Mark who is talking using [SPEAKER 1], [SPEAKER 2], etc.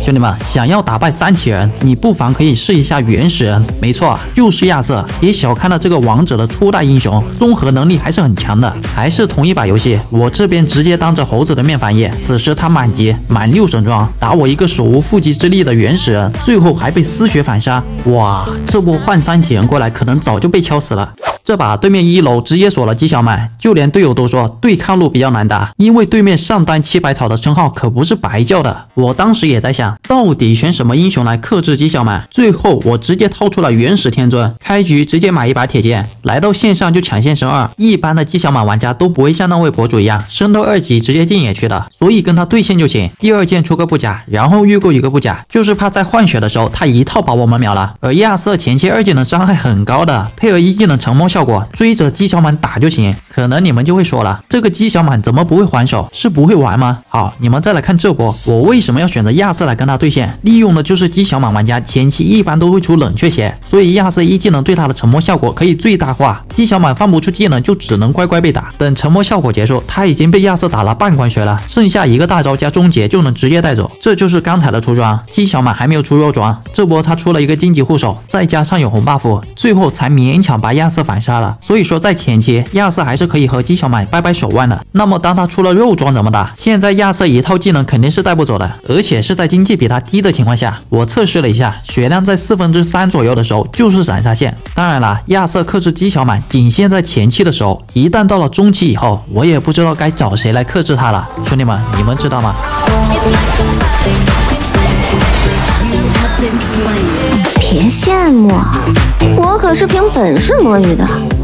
[SPEAKER 1] 兄弟们，想要打败三体人，你不妨可以试一下原始人。没错，就是亚瑟。别小看了这个王者的初代英雄，综合能力还是很强的。还是同一把游戏，我这边直接当着猴子的面反野。此时他满级，满6神装，打我一个手无缚鸡之力的原始人，最后还被丝血反杀。哇，这波换三体人过来，可能早就被敲死了。这把对面1楼直接锁了姬小满，就连队友都说对抗路比较难打，因为对面上单700草的称号可不是白叫的。我当时也在想，到底选什么英雄来克制姬小满？最后我直接掏出了原始天尊，开局直接买一把铁剑，来到线上就抢线升2。一般的姬小满玩家都不会像那位博主一样升到2级直接进野区的，所以跟他对线就行。第2件出个不假，然后预购一个不假，就是怕在换血的时候他一套把我们秒了。而亚瑟前期2技能伤害很高的，配合1技能成魔效果，追着姬小满打就行。可能你们就会说了，这个姬小满怎么不会还手？是不会玩吗？好，你们再来看这波，我为什么要选择亚瑟来跟他对线？利用的就是姬小满玩家前期一般都会出冷却血，所以亚瑟1技能对他的成魔效果可以最大化。姬小满放不出技能就只能乖乖被打，等成魔效果结束，他已经被亚瑟打了半关血了，剩下一个大招加终结就能直接带走。这就是刚才的出装，姬小满还没有出肉装，这波他出了一个荆棘护手，再加上有红 buff， 最后才勉强把亚瑟反杀了。所以说在前期亚瑟还是可以和姬小满掰掰手腕的。那么当他出了肉装怎么打？现在亚瑟一套技能肯定是带不走的，而且是在经济比他低的情况下。我测试了一下，血量在3/4左右的时候就是闪杀线。当然了，亚瑟克制姬小满仅限在前期的时候，一旦到了中期以后，我也不知道该找谁来克制他了。兄弟们，你们知道吗？
[SPEAKER 2] 别羡慕，我可是凭本事摸鱼的。